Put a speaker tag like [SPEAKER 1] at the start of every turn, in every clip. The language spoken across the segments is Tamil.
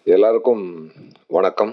[SPEAKER 1] எல்லாருக்கும் வணக்கம்.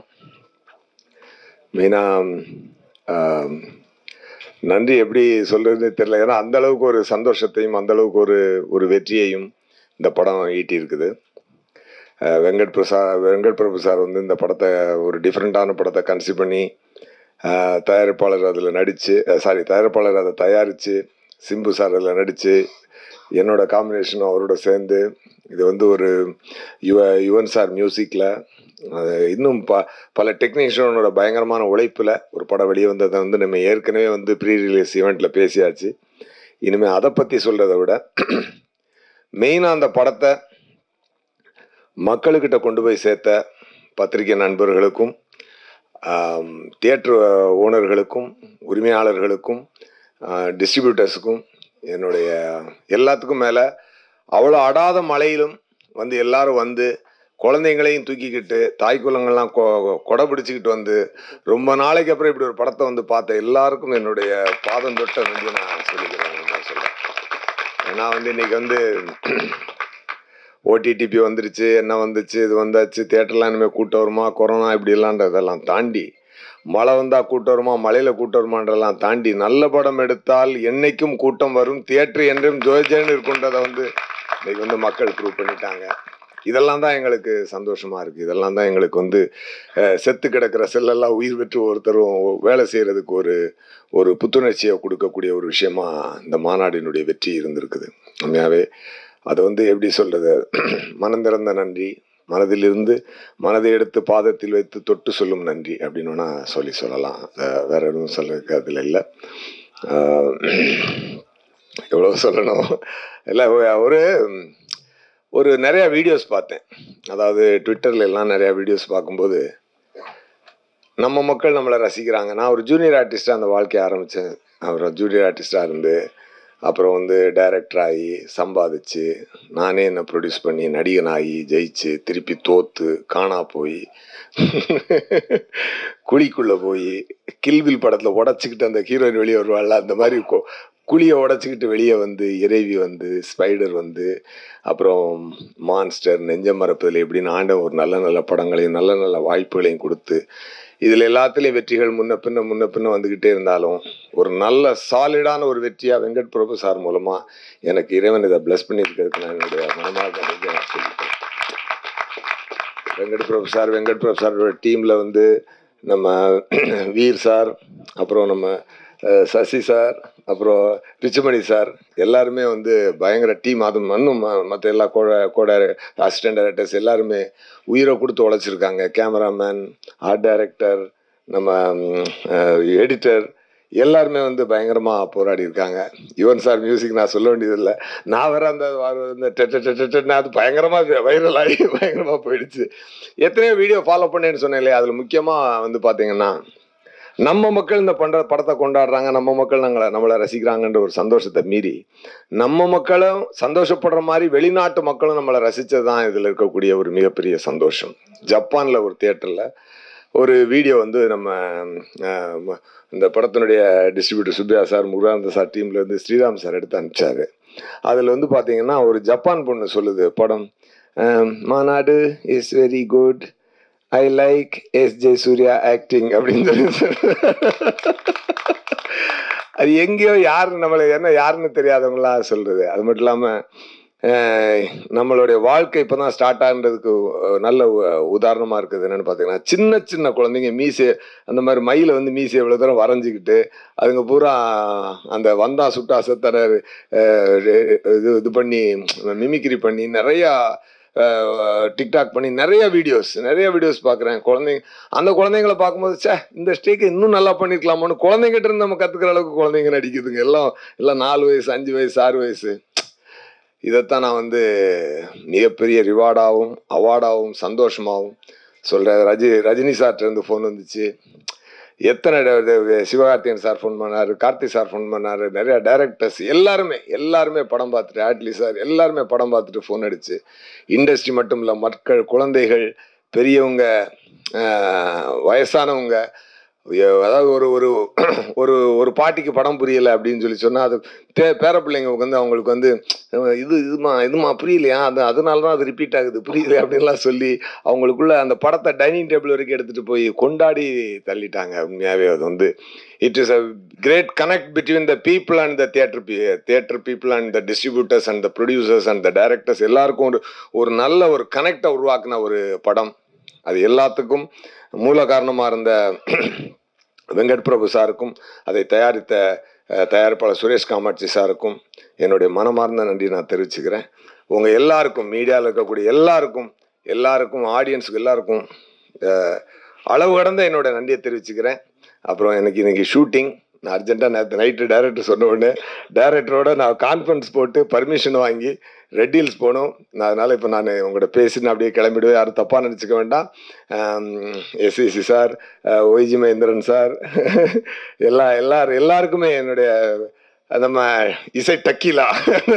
[SPEAKER 1] மெயினாக நன்றி எப்படி சொல்கிறதுன்னு தெரியல. ஏன்னா அந்தளவுக்கு ஒரு சந்தோஷத்தையும் அந்தளவுக்கு ஒரு வெற்றியையும் இந்த படம் ஈட்டியிருக்குது. வெங்கட் பிரபு சார் வந்து இந்த படத்தை ஒரு டிஃப்ரெண்ட்டான படத்தை கன்சிடர் பண்ணி தயாரிப்பாளர் அதில் தயாரிப்பாளர் அதை தயாரித்து சிம்பு சார் அதில் நடித்து என்னோட காம்பினேஷனும் அவரோட சேர்ந்து இது வந்து ஒரு யுவன் சார் மியூசிக்கில் இன்னும் பல டெக்னீஷியனோட பயங்கரமான உழைப்பில் ஒரு படம் வெளியே வந்ததை வந்து நம்ம ஏற்கனவே வந்து ப்ரீ ரிலீஸ் ஈவெண்ட்டில் பேசியாச்சு. இனிமேல் அதை பற்றி சொல்கிறத விட மெயினாக அந்த படத்தை மக்களுக்கிட்ட கொண்டு போய் சேர்த்த பத்திரிகை நண்பர்களுக்கும் தியேட்டர் ஓனர்களுக்கும் உரிமையாளர்களுக்கும் டிஸ்ட்ரிபியூட்டர்ஸுக்கும் என்னுடைய எல்லாத்துக்கும் மேலே அவ்வளோ அடாத மழையிலும் வந்து எல்லாரும் வந்து குழந்தைங்களையும் தூக்கிக்கிட்டு தாய்க்குள்ளங்கள்லாம் கொடை பிடிச்சிக்கிட்டு வந்து ரொம்ப நாளைக்கு அப்புறம் இப்படி ஒரு படத்தை வந்து பார்த்த எல்லாருக்கும் என்னுடைய பாதம் தொட்ட வந்து நான் சொல்லிக்கிறேன். ஏன்னா வந்து இன்னைக்கு வந்து ஓடிடிபி வந்துருச்சு, என்ன வந்துச்சு, இது வந்தாச்சு, தியேட்டர்லாம் இனிமேல் கூட்டம் வருமா, கொரோனா இப்படி இல்லான்றதெல்லாம் தாண்டி மழை வந்தால் கூட்டம் வருமா, மழையில் கூட்டம் வருமான்றதெல்லாம் தாண்டி நல்ல படம் எடுத்தால் என்னைக்கும் கூட்டம் வரும், தியேட்டர் என்றும் ஜோஜேன்னு இருக்குன்றதை வந்து இன்னைக்கு வந்து மக்கள் ப்ரூவ் பண்ணிட்டாங்க. இதெல்லாம் தான் எங்களுக்கு சந்தோஷமாக இருக்குது. இதெல்லாம் தான் எங்களுக்கு வந்து செத்து கிடக்கிற செல்லெல்லாம் உயிர் பெற்று ஒருத்தரும் வேலை செய்கிறதுக்கு ஒரு புத்துணர்ச்சியை கொடுக்கக்கூடிய ஒரு விஷயமா இந்த மாநாடினுடைய வெற்றி இருந்திருக்குது. உண்மையாகவே அதை வந்து எப்படி சொல்கிறது, மனம் திறந்த நன்றி, மனதிலிருந்து மனதை எடுத்து பாதத்தில் வைத்து தொட்டு சொல்லும் நன்றி அப்படின்னு வேணால் சொல்லலாம். வேற எதுவும் சொல்றதுக்கு அதில் இல்லை. எவ்வளோ சொல்லணும் இல்லை. ஒரு நிறையா வீடியோஸ் பார்த்தேன். அதாவது ட்விட்டரில் எல்லாம் நிறையா வீடியோஸ் பார்க்கும்போது நம்ம மக்கள் நம்மளை ரசிக்கிறாங்க. நான் ஒரு ஜூனியர் ஆர்டிஸ்டாக அந்த வாழ்க்கையை ஆரம்பித்தேன். அப்புறம் ஜூனியர் ஆர்டிஸ்டாக இருந்து அப்புறம் வந்து டைரக்டர் ஆகி சம்பாதிச்சு நானே என்னை ப்ரொடியூஸ் பண்ணி நடிகனாகி ஜெயிச்சு திருப்பி தோற்று காணா போய் குழிக்குள்ளே போய் கில்வில் படத்தில் உடச்சிக்கிட்டு அந்த ஹீரோயின் வெளியே வருவாள்ல, அந்த மாதிரி குழியை உடச்சிக்கிட்டு வெளியே வந்து இறைவி வந்து ஸ்பைடர் வந்து அப்புறம் மான்ஸ்டர் நெஞ்ச மரப்பதில் எப்படின்னு ஆண்ட ஒரு நல்ல நல்ல படங்களையும் நல்ல நல்ல வாய்ப்புகளையும் கொடுத்து இதில் எல்லாத்துலேயும் வெற்றிகள் முன்ன பின்ன வந்துக்கிட்டே இருந்தாலும் ஒரு நல்ல சாலிடான ஒரு வெற்றியாக வெங்கட் பிரபு சார் மூலமாக எனக்கு இறைவன் இதை பிளஸ் பண்ணியிருக்கிறதுக்கு நான் என்னுடைய மனமாக நான் சொல்லிட்டேன். வெங்கட் பிரபு சாரோட டீமில் வந்து நம்ம வீர் சார், அப்புறம் நம்ம சசி சார், அப்புறம் பிச்சுமணி சார் எல்லாருமே வந்து பயங்கர டீம். அது இன்னும் மற்ற எல்லா அசிஸ்டன்ட் டைரக்டர்ஸ் எல்லாருமே உயிரை கொடுத்து உழைச்சிருக்காங்க. கேமராமேன், ஆர்ட் டைரக்டர், நம்ம எடிட்டர் எல்லாருமே வந்து பயங்கரமாக போராடி இருக்காங்க. யுவன் சார் மியூசிக் நான் சொல்ல வேண்டியதில்லை. நான் வேற அந்த அது பயங்கரமாக வைரல் ஆகி பயங்கரமாக போயிடுச்சு. எத்தனையோ வீடியோ ஃபாலோ பண்ணேன்னு சொன்னேன் இல்லையா. அதில் முக்கியமாக வந்து பார்த்தீங்கன்னா நம்ம மக்கள் இந்த படத்தை கொண்டாடுறாங்க, நம்ம மக்கள் நம்மளை ரசிக்கிறாங்கன்ற ஒரு சந்தோஷத்தை மீறி நம்ம மக்களும் சந்தோஷப்படுற மாதிரி வெளிநாட்டு மக்களும் நம்மளை ரசித்தது தான் இதில் இருக்கக்கூடிய ஒரு மிகப்பெரிய சந்தோஷம். ஜப்பானில் ஒரு தியேட்டரில் ஒரு வீடியோ வந்து நம்ம இந்த படத்தினுடைய distributor Surya sir, Murugananda sir டீமில் வந்து ஸ்ரீராம் சார் எடுத்து அனுப்பிச்சாரு. அதில் வந்து பார்த்தீங்கன்னா ஒரு ஜப்பான் பொண்ணு சொல்லுது, படம் Maanaadu is very good, I like SJ. Suriya acting அப்படின்னு சொல்லி அது எங்கேயோ நம்மளை யாருன்னு தெரியாதவங்களா சொல்றது. அது மட்டும் இல்லாமல் நம்மளுடைய வாழ்க்கை இப்போ தான் ஸ்டார்ட் ஆகுன்றதுக்கு நல்ல உதாரணமாக இருக்குது. என்னென்னு பார்த்தீங்கன்னா சின்ன சின்ன குழந்தைங்க மீசை அந்த மாதிரி மயில வந்து மீசை எவ்வளோ தூரம் வரைஞ்சிக்கிட்டு அதுங்க பூரா அந்த வந்தா சுட்டா சத்தனை இது பண்ணி மிமிக்ரி பண்ணி நிறையா டிக்டாக் பண்ணி நிறைய வீடியோஸ் பார்க்குறேன். அந்த குழந்தைங்களை பார்க்கும்போது இந்த ஸ்டேக்கு இன்னும் நல்லா பண்ணியிருக்கலாமோன்னு குழந்தைங்கிட்ட இருந்து நம்ம கற்றுக்கிற அளவுக்கு குழந்தைங்க நடிக்குதுங்க. எல்லாம் 4 வயசு 5 வயசு 6 வயசு. இதைத்தான் நான் வந்து மிகப்பெரிய ரிவார்டாகவும் அவார்டாகவும் சந்தோஷமாகவும் சொல்கிறேன். ரஜினி சார்கிட்டருந்து ஃபோன் வந்துச்சு. எத்தனை சிவகார்த்திகேயன் சார் ஃபோன் பண்ணார், கார்த்தி சார் ஃபோன் பண்ணார், நிறையா டைரக்டர்ஸ் எல்லாருமே படம் பார்த்துட்டு, ஆட்லி சார் எல்லாருமே படம் பார்த்துட்டு ஃபோன் அடிச்சு இண்டஸ்ட்ரி மட்டும் இல்லை மக்கள், குழந்தைகள், பெரியவங்க, வயசானவங்க, அதாவது ஒரு ஒரு ஒரு ஒரு பாட்டிக்கு படம் புரியலை அப்படின்னு சொன்னால் அது பேர பிள்ளைங்க வந்து அவங்களுக்கு வந்து இதுமா புரியலையா, அதனால தான் அது ரிப்பீட் ஆகுது, புரியல அப்படின்லாம் சொல்லி அவங்களுக்குள்ள அந்த படத்தை டைனிங் டேபிள் வரைக்கும் எடுத்துகிட்டு போய் கொண்டாடி தள்ளிட்டாங்க. உண்மையாகவே அது வந்து it is a great connect between the people and the theatre people and the distributors and the producers and the directors எல்லாருக்கும் ஒரு நல்ல ஒரு கனெக்டை உருவாக்குன ஒரு படம். அது எல்லாத்துக்கும் மூல காரணமாக இருந்த வெங்கட் பிரபு சாருக்கும் அதை தயாரித்த தயாரிப்பாளர் சுரேஷ் காமாட்சி சாருக்கும் என்னுடைய மனமார்ந்த நன்றி நான் தெரிவிச்சுக்கிறேன். உங்கள் எல்லாருக்கும், மீடியாவில் இருக்கக்கூடிய எல்லாருக்கும் ஆடியன்ஸுக்கு எல்லாருக்கும் அளவு கடந்த என்னோட நன்றியை தெரிவிச்சுக்கிறேன். அப்புறம் எனக்கு இன்னைக்கு ஷூட்டிங், நான் அர்ஜென்ட்டாக நேற்று நைட்டு டைரக்டர் சொன்ன உடனே டைரக்டரோட நான் கான்ஃபரன்ஸ் போட்டு பர்மிஷன் வாங்கி ரெட் ஹில்ஸ் போகணும். அதனால் இப்போ நான் உங்கள்கிட்ட பேசின்னு அப்படியே கிளம்பிடுவேன், யாரும் தப்பாக நினச்சிக்க வேண்டாம். SEC sir, YG Mahendran sir, எல்லாருக்குமே என்னுடைய நம்ம இசை டக்கீலா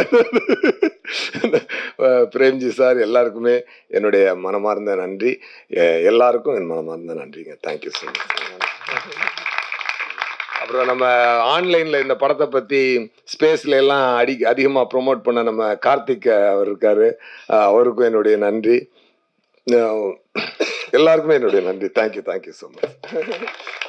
[SPEAKER 1] பிரேம்ஜி சார் எல்லாருக்குமே என்னுடைய மனமார்ந்த நன்றி. எல்லாருக்கும் என் மனமார்ந்த நன்றிங்க. Thank you so much. அப்புறம் நம்ம ஆன்லைனில் இந்த படத்தை பற்றி ஸ்பேஸில் எல்லாம் அதிகமாக ப்ரொமோட் பண்ண நம்ம கார்த்திக் அவர் இருக்கார், அவருக்கும் என்னுடைய நன்றி. எல்லாருக்குமே என்னுடைய நன்றி. Thank you so much.